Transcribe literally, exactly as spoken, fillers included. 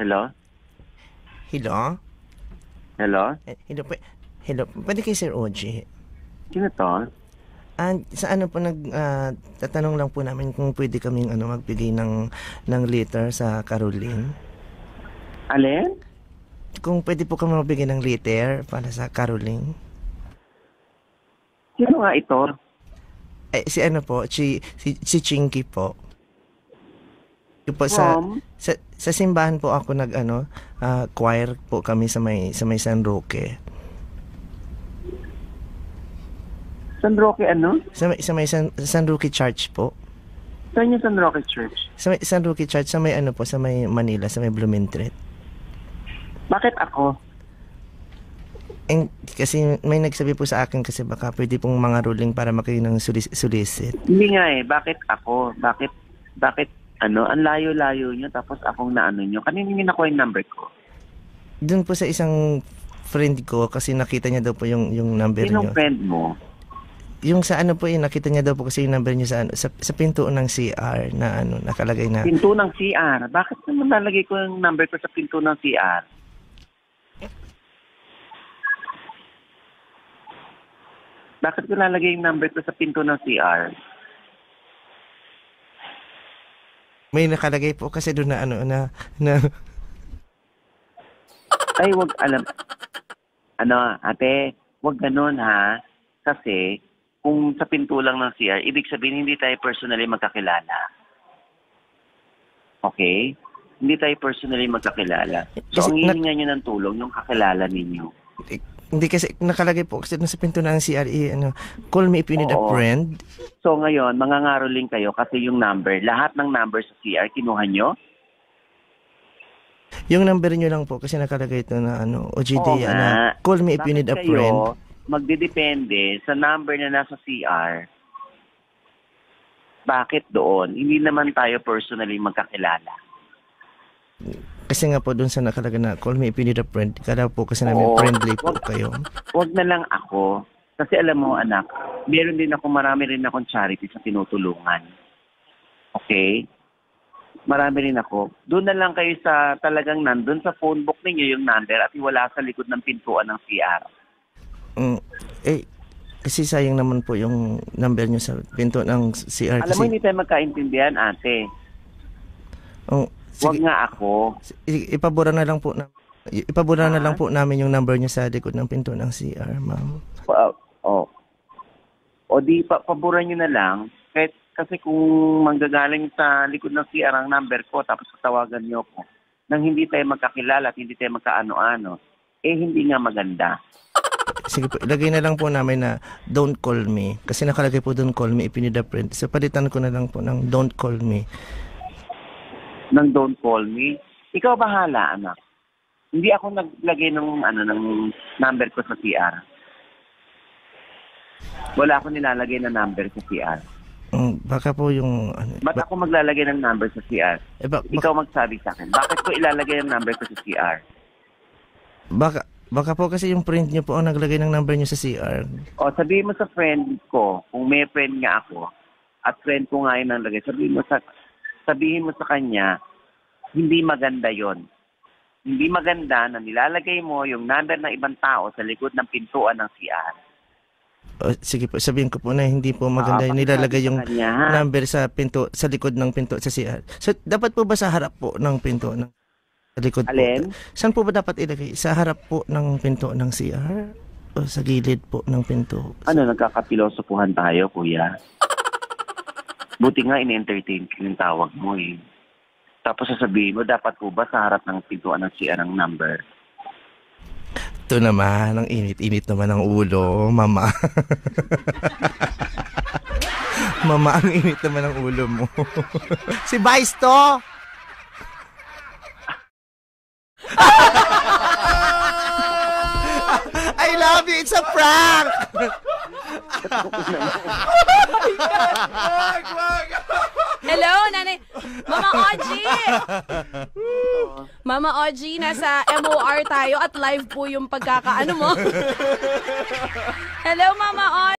Hello? Hello? Hello? Eh, Hello, pwe- hello, pwede kay Sir O G. Sino to? Ah, sa ano po nag ah, tatanong lang po namin kung pwede kaming ano magbigay ng ng liter sa Caroline. Alin? Kung pwede po kami magbigay ng liter para sa Caroline. Sino nga ito? Eh, si ano po, si si, si Chinky po. Yung po sa, From? sa sa simbahan po ako nag ano, ah, choir po kami sa may sa may San Roque. San Roque ano? Sa may, sa may San, San Roque Church po. Saan yung San Roque Church? Sa may San Roque Church sa may ano po sa may Manila, sa may Blumentritt. Bakit ako? And, kasi may nagsabi po sa akin kasi baka pwede pong mga ruling para makayo ng sulis- solicit. Hindi nga eh. Bakit ako? Bakit, bakit, ano, ang layo-layo nyo tapos akong naano nyo. Kanina nyo nakuha yung number ko. Doon po sa isang friend ko kasi nakita niya daw po yung, yung number niyo. Sinong friend mo? Yung sa ano po yun, nakita niya daw po kasi yung number niyo sa, ano, sa, sa pinto ng C R na ano, nakalagay na. Pinto ng C R. Bakit naman nalagay ko yung number ko sa pinto ng C R? Bakit ko nalagay yung number ko sa pinto ng C R? May nakalagay po kasi doon na ano, na, na Ay, wag alam. Ano, ate, wag ganun ha. Kasi, kung sa pinto lang ng C R, ibig sabihin hindi tayo personally magkakilala. Okay? Hindi tayo personally magkakilala. So, Kasi ang na- hihinga nyo ng tulong, yung kakilala ninyo. eh, hindi kasi nakalagay po kasi doon sa pinto ng C R eh, ano, call me if you need a Oo. friend. So, ngayon, mangangaroling kayo kasi yung number, lahat ng number sa C R, kinuha nyo? Yung number niyo lang po kasi nakalagay ito na ano, O G D Oo na nga. call me if you Bakit need a kayo friend. magdidepende sa number na nasa C R? Bakit doon? Hindi naman tayo personally magkakilala. Kasi nga po doon sa nakalagay na call me if you need a friend. Kala po kasi namin Oo. friendly po Wag- kayo. Huwag na lang ako. Kasi alam mo, anak, meron din ako, marami rin akong charity sa tinutulungan. Okay? Marami rin ako. Doon na lang kayo sa talagang nandun sa phone book ninyo yung number at iwala sa likod ng pintuan ng C R. Mm, eh, kasi sayang naman po yung number niyo sa pinto ng C R. Alam mo, Kasi, hindi tayo magkaintindihan, ate. oh, Huwag sige, nga ako. i- ipabura na lang po na ipabura na Ha? lang po namin yung number niyo sa likod ng pinto ng C R, ma'am. Pa- oh. O di, pa, paboran nyo na lang. Kahit, kasi kung manggagaling sa likod ng C R ang number ko, tapos tawagan nyo ko, nang hindi tayo magkakilala at hindi tayo magkaano-ano, eh hindi nga maganda. Sige po, ilagay na lang po namin na don't call me. Kasi nakalagay po don't call me if you need a friend. So palitan ko na lang po ng don't call me. Nang don't call me. Ikaw bahala, anak. Hindi ako naglagay ng ano ng number ko sa C R. Wala ako nilalagay na number sa C R. Mm, baka po yung ano, Ba't ba- ako maglalagay ng number sa C R? eh, ba- ba- Ikaw magsabi sa akin. Bakit ko ilalagay ang number ko sa C R? baka baka po kasi yung friend niyo po ang naglagay ng number niyo sa C R. O sabihin mo sa friend ko, kung may friend nga ako, at friend ko nga yun ang lagay, sabihin mo sa, sabihin mo sa kanya, hindi maganda yon. Hindi maganda na nilalagay mo yung number ng ibang tao sa likod ng pintuan ng C R. O, sige po, sabihin ko po na hindi po maganda Ah, yung nilalagay pakisabi yung sa kanya, ha? number sa pinto, sa likod ng pinto sa C R. So, dapat po ba sa harap po ng pinto ng sa likod Alin? po? Saan po ba dapat ilagay? Sa harap po ng pinto ng C R? O sa gilid po ng pinto? Ano, nagkakapilosopuhan tayo, kuya? Buti nga in-entertain ko yung tawag mo eh. Tapos sasabihin mo, dapat po ba sa harap ng pintuan ng C R ang number? Ito naman, ang init-init naman ng ulo, mama. Mama, ang init naman ng ulo mo. Si Vice to! I love you, it's a prank! Hello, nanay. Mama Oji! Mama Oji, nasa M O R tayo at live po yung pagkakaano mo. Hello, Mama Oji!